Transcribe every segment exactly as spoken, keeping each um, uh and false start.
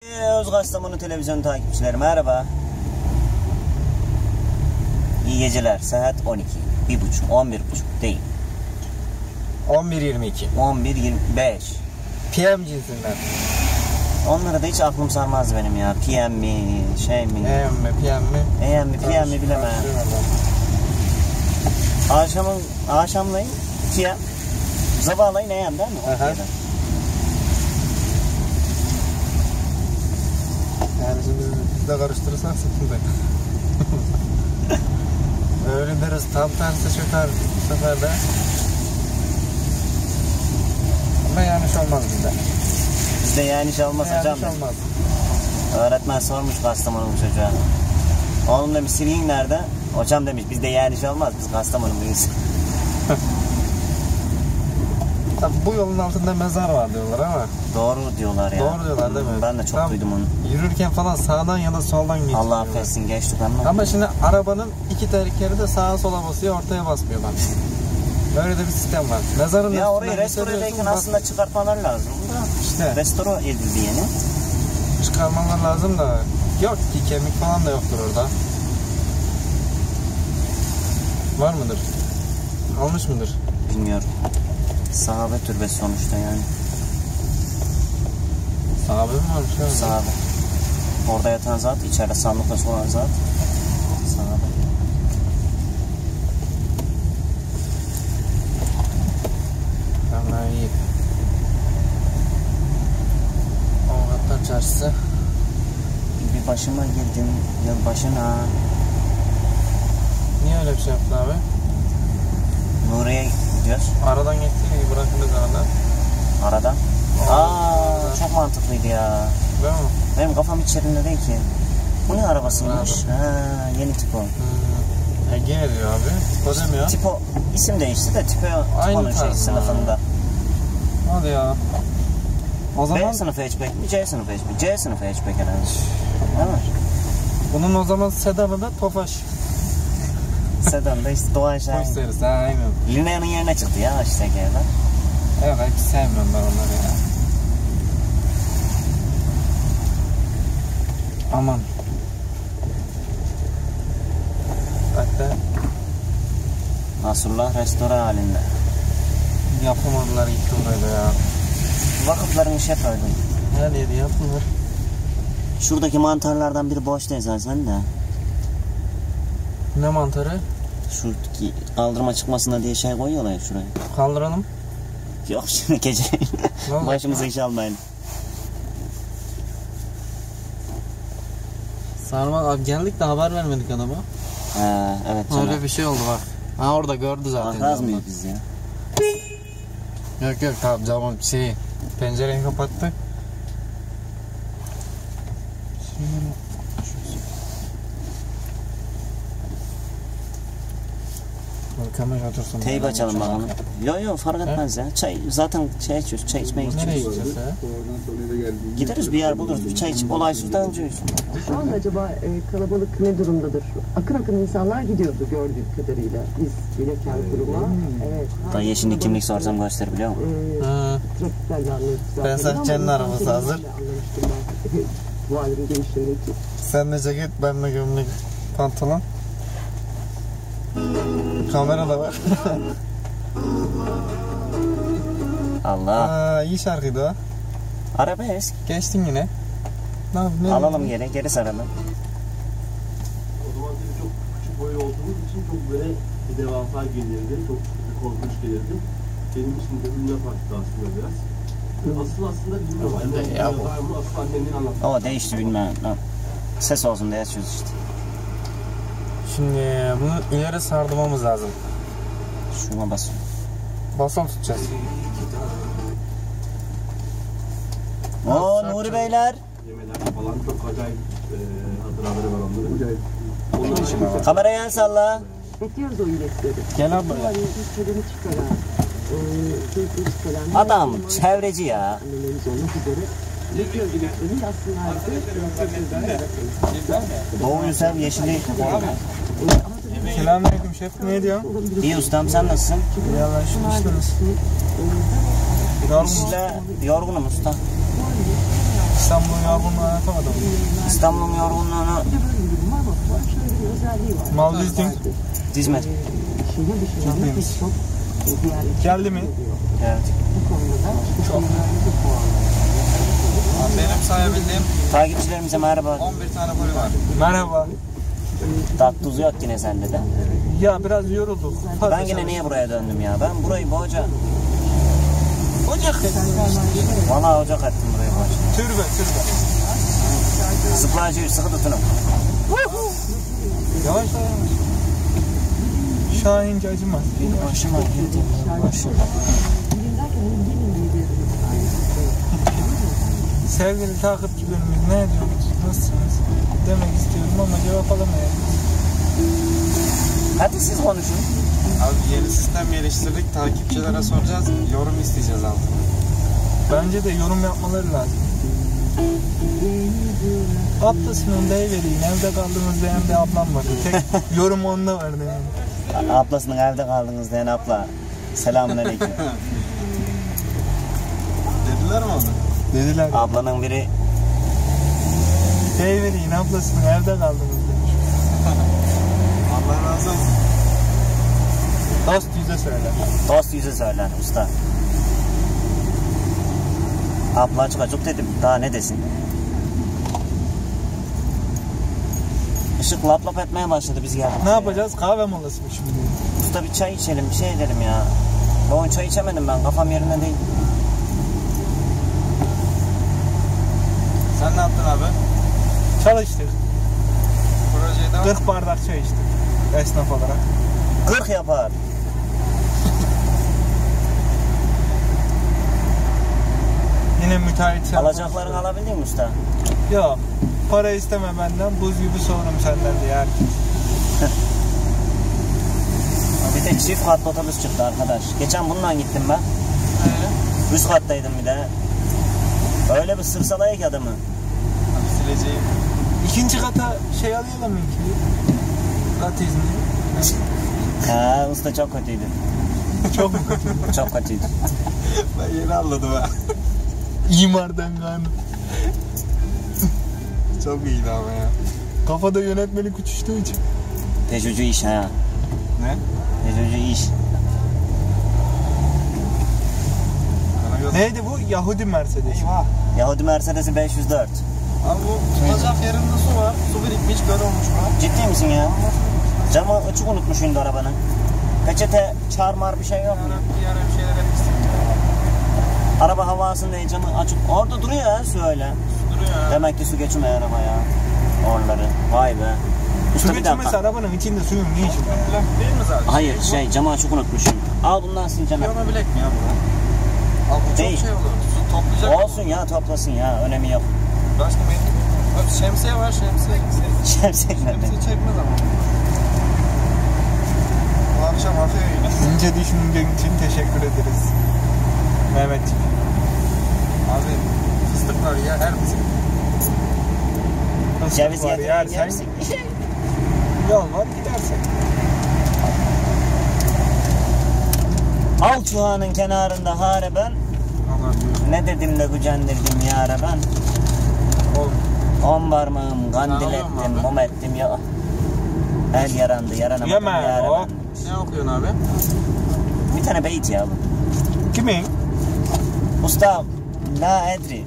Özgastamonu televizyon takipçileri merhaba. İyi geceler. Saat on iki. bir buçuk, on bir buçuk değil. on bir yirmi iki. on bir yirmi beş. P M cinsinden. Onlara da hiç aklım sarmaz benim ya. P M mi, şey mi? E M mi, P M mi? E M mi, P M mi bilemem. Akşamın, akşamlayın P M. Sabahlayın E M değil mi? Aha. Yani şimdi biz, biz de karıştırırsak sıkıntı. Öyle deriz tam tersi çıkar bu sefer de. Ama yanlış olmaz bizde. Bizde yanlış olmaz hocam. Yanlış olmaz. Öğretmen sormuş Kastamonu'nun çocuğa. Oğlum demiş Silin nerede? Hocam demiş bizde yanlış olmaz, biz Kastamonu'luyuz. Tabii bu yolun altında mezar var diyorlar ama. Doğru diyorlar ya. Doğru diyorlar değil mi? Ben de çok tam duydum onu. Yürürken falan sağdan ya da soldan geçiyor. Allah affetsin geçtik ama. Ama şimdi arabanın iki tekerleği de sağa sola basıyor, ortaya basmıyor bak. Böyle de bir sistem var. Mezarın ya orayı restore ederken aslında çıkartmalar lazım. İşte. Restore edildi yeni. Çıkarmalar lazım da yok ki, kemik falan da yoktur orada. Var mıdır? Almış mıdır? Bilmiyorum. Sahabe türbesi sonuçta yani. Sahabe mi varmış ya? Sahabe. Orada yatan zat, içeride sandıkla soğan zat. Sahabe. Tamam iyi. Avukatlar Çarşısı. Bir başıma girdim, yıl başına. Niye öyle bir şey yaptın abi? Nuriye gidiyoruz. Aradan geçtiğin gibi bırakıldı aradan. Aradan. Aa, Aa, çok mantıklıydı ya. Değil mi? Benim kafam hiç yerinde değil ki. Bu ne arabasıymış? Ha, yeni tipo. Hmm. Ege diyor abi. Tipo demiyor. Tipo isim değişti de tipo onun şey sınıfında. Hadi ya. O zaman B sınıfı hatchback mi? C sınıfı hatchback. C sınıfı hatchback herhalde. Değil mi? bunun o zaman sedanı da Tofaş. Sedan da işte Doğan Şahin. Tofaş serisi ha, aynen. Linea'nın yerine çıktı ya işte yerler. Evet, hiç sevmiyorum ben onları ya. Aman. Hatta Nasrullah restore halinde. yapamadılar gitti orada ya. Vakıfların işe koydu. Her yeri yaptılar. Şuradaki mantarlardan biri boş değil sen de. Ne mantarı? Şuradaki kaldırıma çıkmasına diye şey koyuyorlar ya şuraya. Kaldıralım. Yok şimdi gece. Başımıza iş almayın. Sarma abi, geldik de haber vermedik adama. Ha, evet canım. Öyle bir şey oldu bak. Ha, orada gördü zaten. Bakmaz mıyız biz ya? Yok yok tamam, camın şeyi, pencereyi kapattı. Kamera otursun. Teyip açalım bakalım. Yok yok fark etmez ya. Çay zaten çay içiyoruz. Çay içmeye Nereye gidiyoruz. gideceğiz ya? Gideriz bir yer buluruz. Bir çay içip olaysız dağılacağız. Şu an acaba e, kalabalık ne durumdadır? Akın akın insanlar gidiyordu gördüğüm kadarıyla. Biz gelirken kuruma. Evet. Dayıya şimdi kimlik sorsam gösterir biliyor musun? E, trafiklerle anlamıştık zaten. Ben Sahçe'nin arabası hazır. Anlamıştım ben. Bu halin genişliğindeki. Sen de ceket, ben de gömlek, pantolon. Kamera da var. Allah. Aa, iyi şarkıydı o. Arabesk. Geçtin yine. Ne yapayım? Alalım geri, geri saralım. O zaman tabii çok küçük boy olduğumuz için çok böyle bir devasa gelirdi, çok korkunç gelirdi. Benim için de ünlü farklı aslında biraz. Asıl aslında bilmiyorum. Anne ya bu. Asıl annemin anlattığı. Ama değişti bilmem. Ses olsun diye açıyoruz işte. Şimdi bunu ileri sardırmamız lazım. Şuna basın. Basılı tutacağız. Oo Nuri Beyler. Yemeler falan çok acayip e, hatıraları var onların. Onun için var. Kameraya el salla. Bekliyoruz o iletleri. Gel abla. Bu halin içlerini çıkaran, e, keyifli çıkaran. Adam çevreci ya. Annelerimiz olmak üzere. Bekliyoruz iletlerini aslında harika. Doğu Yusuf Yeşili. Selamünaleyküm şef. Ne diyor? İyi ustam sen nasılsın? Ya ben şu işteniz. Yorgun. İşte yorgunum usta. İstanbul'un yorgunluğunu anlatamadım. İstanbul'un yorgunluğunu Bir de böyle bir durum var. Bak bu arada şöyle bir özelliği var. Mal dizdin. dizmedi. Şehir dışında Ciddiymiş. pek çok e, ziyaretçi Geldi mi? oluyor. Evet. Bu konuda da işte şehirlerde puanlar. Benim sayabildiğim Takipçilerimize merhaba. on bir tane golü var. Merhaba. Tat tuzu yok yine sende de. Ya biraz yorulduk. Fazla Ben yine çalıştık. niye buraya döndüm ya? Ben burayı boğaca... Ocak. Valla ocak ettim burayı boğaca. Türbe, türbe. Zıplayıcıyı sıkı tutunum. Yavaş yavaş. Şahince acımaz. Başıma girdi. Başıma. Sevgili takipçilerimiz ne ediyorsunuz? Nasılsınız? Demek istiyorum ama cevap alamayacağım. Hadi siz konuşun. Abi yeni sistem geliştirdik. Takipçilere soracağız. Yorum isteyeceğiz altına. Bence de yorum yapmaları lazım. Ablasının deyivereyim. Evde kaldığınız diyen bir ablam vardı. Tek yorum onda vardı yani. Ablasının evde kaldınız diyen abla. Selamünaleyküm. Dediler mi onu? Dediler. Ablanın biri Deyivereyim ablasının evde kaldınız demiş. Allah razı olsun. Dost yüze söyler. dost yüzü söyler usta. Abla açık açık dedim. Daha ne desin? Işık lap lap etmeye başladı biz geldik. Ne yapacağız? Kahve molası mı şimdi? Usta bir çay içelim, bir şey edelim ya. Bugün çay içemedim ben, kafam yerinde değil. Sen ne yaptın abi? Çalıştık. Projeyi devam. kırk bardak çay içtik. Esnaf olarak. kırk yapar. Yine müteahhit. Alacaklarını alabildin mi usta? Yok. Para isteme benden. Buz gibi soğurum senden diye herkes. Bir de çift katlı otobüs çıktı arkadaş. Geçen bununla gittim ben. Ee? Üst kattaydım bir de. Öyle bir sırsalayık ki adamı. Abi sileceğim. İkinci kata şey alayalım mı ki? Kat izni. Ha, usta çok kötüydü. Çok mu kötü? Çok kötüydü. Ben yeni anladım ha. İmardan kanı. Çok iyiydi ama ya. Kafada yönetmelik uçuştuğu için. Tecucu iş ha. Ne? Tecucu iş. Karagöz. Neydi bu? Yahudi Mercedes. Eyvah. Yahudi Mercedes'i beş yüz dört. Abi bu tutacak yerinde su var. Su birikmiş, göl olmuş bu. Ciddi misin ya? Camı açık unutmuşsun arabanın. Peçete, çarmar bir şey yok mu? Bir ara bir şeyler etmişsin. Araba havasında camı açık. Orada duruyor ya su öyle. Duruyor ya. Demek ki su geçmiyor arabaya. Oraları. Vay be. Usta Su bir geçmesi dakika. arabanın içinde suyun ne işi var? Plak değil mi zaten? Hayır şey camı açık unutmuşum. Al bundan sileceğim. Piyano bilek mi ya bu? Abi bu çok Değil. şey olur. Su toplayacak. Olsun ya toplasın ya. Önemi yok. Başka benim. Abi şemsiye var, şemsiye. Şemsiye nerede? Şemsiye çekmez ama. Bu akşam atıyor yine. İnce düşündüğün için teşekkür ederiz. Mehmetciğim. Abi fıstık var ya, her misin? Fıstık Ceviz var, yedirin yersen yersin. yol var gidersen. Al çuhanın kenarında hare ben. Allah diyor. Ne dedim de gücendirdim yâre ben. Oğlum. On parmağım kandil Sen alıyor musun ettim, abi? mum ettim ya. El yarandı, yaranamadım Yeme yâre o. ben. Ne okuyorsun abi? Bir tane beyit ya bu. Kimin? Usta, la edri.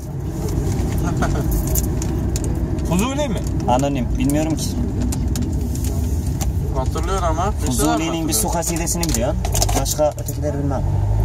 Fuzuli mi? Anonim, bilmiyorum ki. Hatırlıyor ama. Fuzuli'nin bir su kasidesini biliyorsun. Başka ötekileri bilmem.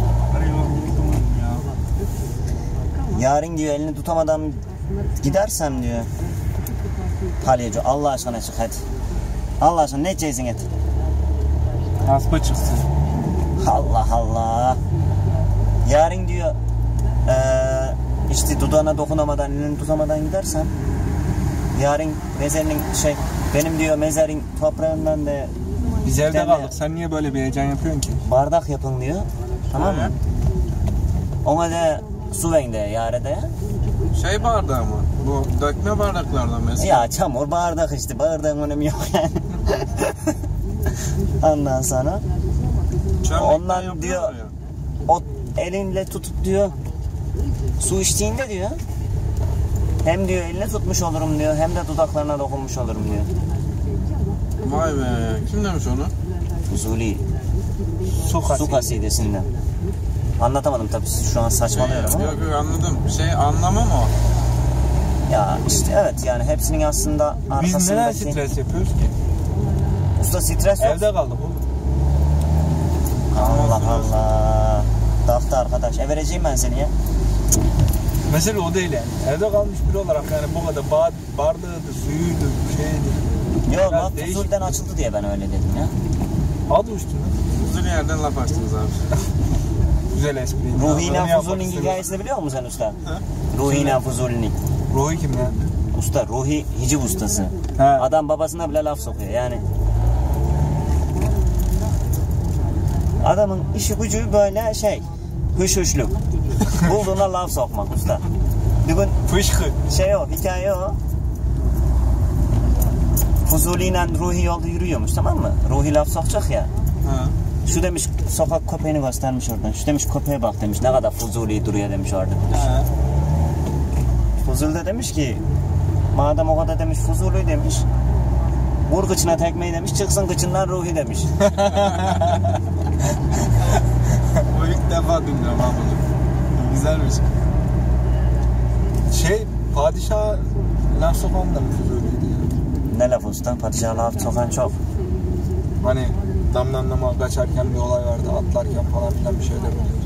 Yarın diyor elini tutamadan gidersem diyor. Palyaço Allah aşkına çık hadi. Allah aşkına ne cezin et. Aspa çıksın. Allah Allah. Yarın diyor eee işte dudağına dokunamadan elini tutamadan gidersem yarın mezarın şey benim diyor mezarın toprağından da Biz evde tane kaldık. Sen niye böyle bir heyecan yapıyorsun ki? bardak yapın diyor. Tamam mı? Ona da su verin de yarede. Şey bardağı mı? Bu dökme bardaklardan mesela. Ya çamur bardak işte. Bardağın önemi yok yani. Ondan sonra Çömlekten ondan yapıyorlar diyor- ya. o elinle tutup diyor su içtiğinde diyor Hem diyor elini tutmuş olurum diyor, hem de dudaklarına dokunmuş olurum diyor. Vay be. Kim demiş onu? Fuzuli. Su Su kasidesinden. Anlatamadım tabii, şu an saçmalıyorum ama. Yok yok anladım. Şey anlamam o. Ya işte evet, yani hepsinin aslında arkasındaki... Biz neden stres yapıyoruz ki? Usta stres yok. Evde kaldık oğlum. Allah Allah. Daftı arkadaş. E vereceğim ben seni ya. Mesele o değil yani. Evde kalmış biri olarak yani bu kadar bar, bardağıydı, suyuydu, şeydi. Yok lan Fuzul'den açıldı diye ben öyle dedim ya. Adı üstünde. Uzun yerden laf açtınız abi. Güzel espri. Ruhine Fuzul'ün hikayesini biliyor musun sen usta? Ruhine Fuzul'ün. Ruhi kim ya? Usta, Ruhi hiciv ustası. He. Adam babasına bile laf sokuyor yani. Adamın işi gücü böyle şey, hış hışlık. Bulduğuna laf sokmak usta. Bir gün Fışkı. şey o, hikaye o. Fuzuli ile Ruhi yolda yürüyormuş, tamam mı? Ruhi laf sokacak ya. Ha. Şu demiş, sokak köpeğini göstermiş oradan. Şu demiş, köpeğe bak demiş, ne kadar Fuzuli duruyor demiş orada demiş. Ha. Fuzuli de demiş ki, madem o kadar demiş Fuzuli demiş, vur kıçına tekmeyi demiş, çıksın kıçından Ruhi demiş. Bu ilk defa dinliyorum abi bunu. Güzelmiş. Şey, padişah laf sokan da mı Fuzuliydi ya? Ne laf usta? Padişah laf sokan çok. Hani damdan dama kaçarken bir olay vardı, atlarken falan filan bir şeyler oluyordu.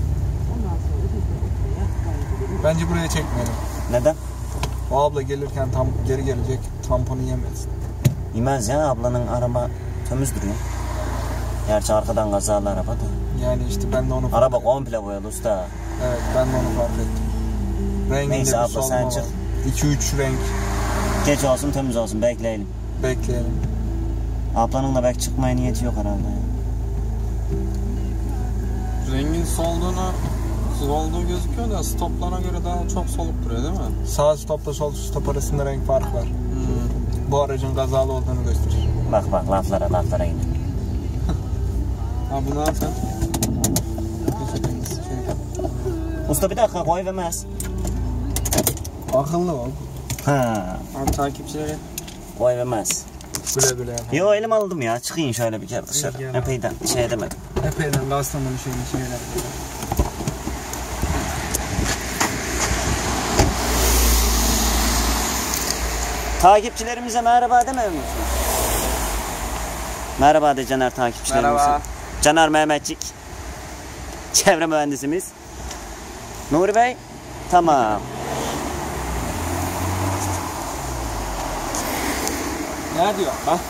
Bence buraya çekmeyelim. Neden? O abla gelirken tam geri gelecek, tamponu yemesin. İmez ya, ablanın araba temiz duruyor. Gerçi arkadan kazalı araba da. Yani işte ben de onu fark Araba ettim. komple boyalı usta. Evet, ben de onu fark ettim. Renginde Neyse bir abla, solma sen var. çık. iki üç renk Geç olsun temiz olsun, bekleyelim. bekleyelim. Ablanın da belki çıkmaya niyeti yok herhalde ya. Rengin solduğunu solduğu gözüküyor da stoplara göre daha çok soluk duruyor değil mi? Sağ stopla sol stop arasında renk farkı var. Hmm. Bu aracın kazalı olduğunu gösterir. Bak bak laflara laflara yine. Abi ne yapıyorsun? Usta bir dakika, koy vermez. Akıllı ol. Ha, Abi takipçilere koy vermez. Güle güle. Yo, elim aldım ya, çıkayım şöyle bir kere dışarı. Gel. Epeyden şey edemedim. Epeyden Kastamonu şeyini şeyler. Takipçilerimize merhaba demiyor musunuz? Merhaba de Caner takipçilerimize. Merhaba. Caner Mehmetçik. Çevre mühendisimiz. Nuri Bey. Tamam. Ne diyor? Bak.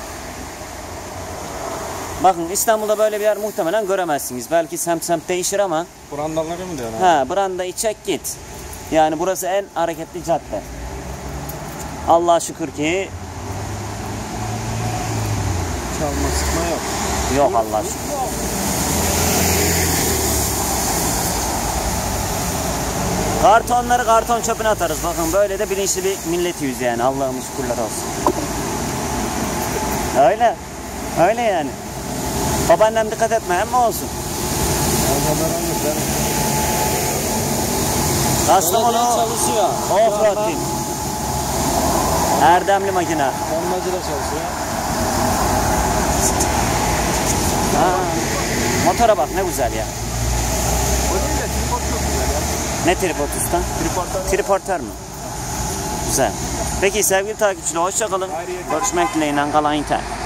Bakın İstanbul'da böyle bir yer muhtemelen göremezsiniz. Belki semt semt değişir ama. brandaları mı diyorsun abi? Ha, brandayı çek git. Yani burası en hareketli cadde. Allah'a şükür ki Çalma sıkma yok. yok Allah'a şükür. Kartonları karton çöpüne atarız. Bakın böyle de bilinçli bir milletiyiz yani. Allah'ım şükürler olsun. Öyle. Öyle yani. Babaannem dikkat etme hem mi olsun? Kastamonu çalışıyor. Offroad Team. Erdemli makine. Bombacı da çalışıyor. Ha. Motora bak ne güzel ya. O değil de tripod çok güzel ya. Ne tripod usta? Tripodlar. Triportör mü? Güzel. Peki sevgili takipçiler, hoşça kalın. Görüşmek dileğiyle, kalan yeter.